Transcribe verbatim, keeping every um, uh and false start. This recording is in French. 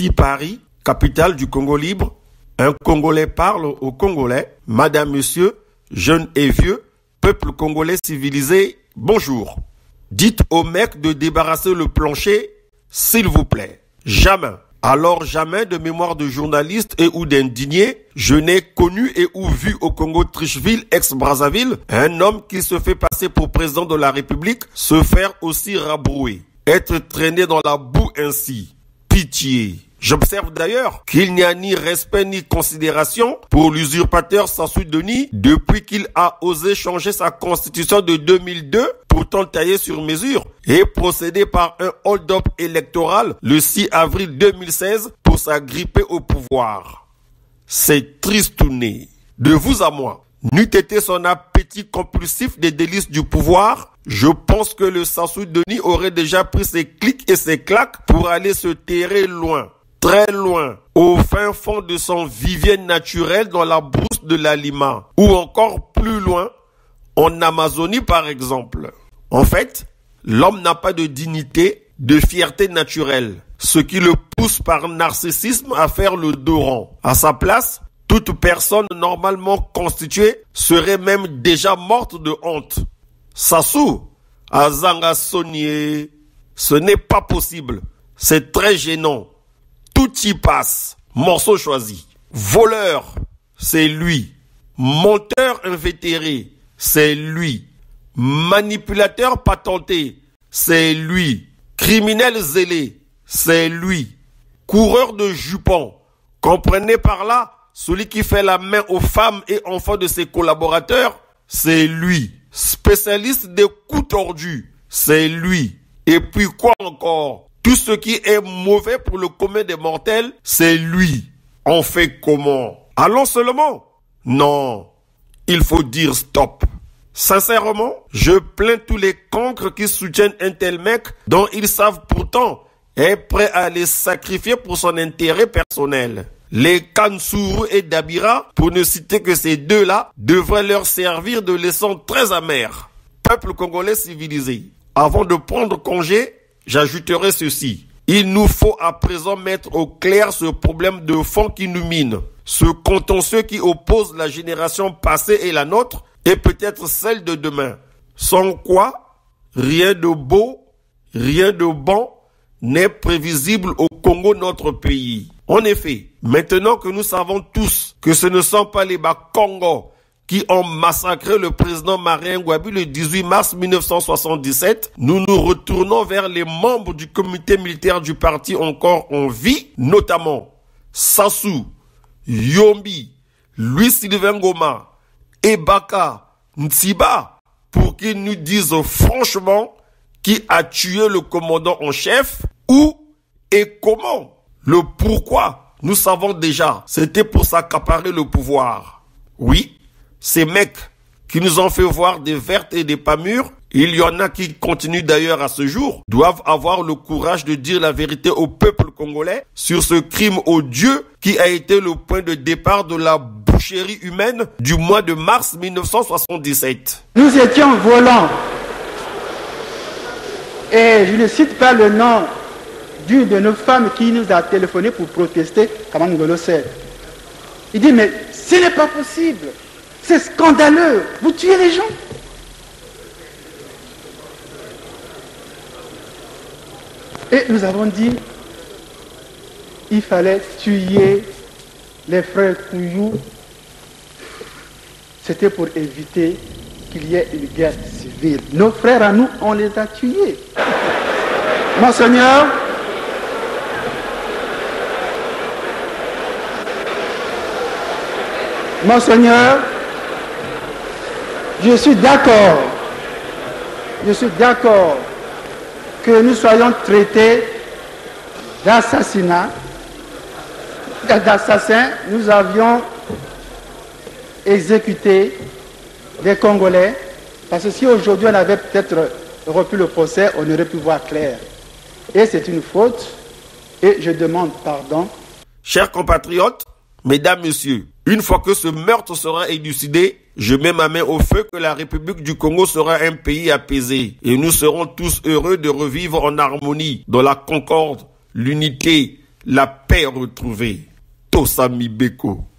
Ici Paris, capitale du Congo libre. Un Congolais parle aux Congolais. Madame, Monsieur, jeunes et vieux, peuple congolais civilisé, bonjour. Dites au mec de débarrasser le plancher, s'il vous plaît. Jamais. Alors jamais de mémoire de journaliste et ou d'indigné, je n'ai connu et ou vu au Congo Tricheville, ex-Brazzaville, un homme qui se fait passer pour président de la République, se faire aussi rabrouer, être traîné dans la boue ainsi. Pitié. J'observe d'ailleurs qu'il n'y a ni respect ni considération pour l'usurpateur Sassou Denis depuis qu'il a osé changer sa constitution de deux mille deux, pourtant taillée sur mesure, et procéder par un hold-up électoral le six avril deux mille seize pour s'agripper au pouvoir. C'est tristouné. De vous à moi, n'eût été son appétit compulsif des délices du pouvoir, je pense que le Sassou Denis aurait déjà pris ses clics et ses claques pour aller se terrer loin. Très loin, au fin fond de son vivier naturel dans la brousse de la Lima, ou encore plus loin, en Amazonie par exemple. En fait, l'homme n'a pas de dignité, de fierté naturelle, ce qui le pousse par narcissisme à faire le dos rond. À sa place, toute personne normalement constituée serait même déjà morte de honte. Sassou, Azanga Sonier, ce n'est pas possible, c'est très gênant. Tout y passe. Morceau choisi. Voleur, c'est lui. Menteur invétéré, c'est lui. Manipulateur patenté, c'est lui. Criminel zélé, c'est lui. Coureur de jupons, comprenez par là, celui qui fait la main aux femmes et enfants de ses collaborateurs, c'est lui. Spécialiste des coups tordus, c'est lui. Et puis quoi encore? Tout ce qui est mauvais pour le commun des mortels, c'est lui. On fait comment? Allons seulement? Non, il faut dire stop. Sincèrement, je plains tous les cancres qui soutiennent un tel mec dont ils savent pourtant est prêt à les sacrifier pour son intérêt personnel. Les Kansourou et Dabira, pour ne citer que ces deux-là, devraient leur servir de leçon très amère. Peuple congolais civilisé, avant de prendre congé, j'ajouterai ceci. Il nous faut à présent mettre au clair ce problème de fond qui nous mine. Ce contentieux qui oppose la génération passée et la nôtre et peut-être celle de demain. Sans quoi, rien de beau, rien de bon n'est prévisible au Congo, notre pays. En effet, maintenant que nous savons tous que ce ne sont pas les Bakongo qui ont massacré le président Marien Ngouabi le dix-huit mars mille neuf cent soixante-dix-sept, nous nous retournons vers les membres du comité militaire du parti encore en vie, notamment Sassou, Yombi, Louis-Sylvain Ngoma, Ebaka, Ntsiba, pour qu'ils nous disent franchement qui a tué le commandant en chef, où et comment. Le pourquoi, nous savons déjà, c'était pour s'accaparer le pouvoir. Oui, ces mecs qui nous ont fait voir des vertes et des pas mûres, il y en a qui continuent d'ailleurs à ce jour, doivent avoir le courage de dire la vérité au peuple congolais sur ce crime odieux qui a été le point de départ de la boucherie humaine du mois de mars mille neuf cent soixante-dix-sept. Nous étions volants. Et je ne cite pas le nom d'une de nos femmes qui nous a téléphoné pour protester, Kamani Ngolo sait. Il dit, mais ce n'est pas possible. C'est scandaleux. Vous tuez les gens. Et nous avons dit, il fallait tuer les frères Kouyou. C'était pour éviter qu'il y ait une guerre civile. Nos frères à nous, on les a tués. Monseigneur, Monseigneur, je suis d'accord, je suis d'accord que nous soyons traités d'assassinat, d'assassins. Nous avions exécuté des Congolais, parce que si aujourd'hui on avait peut-être repris le procès, on aurait pu voir clair. Et c'est une faute, et je demande pardon. Chers compatriotes, mesdames, messieurs, une fois que ce meurtre sera élucidé, je mets ma main au feu que la République du Congo sera un pays apaisé et nous serons tous heureux de revivre en harmonie, dans la concorde, l'unité, la paix paix retrouvée. Tosami Beko.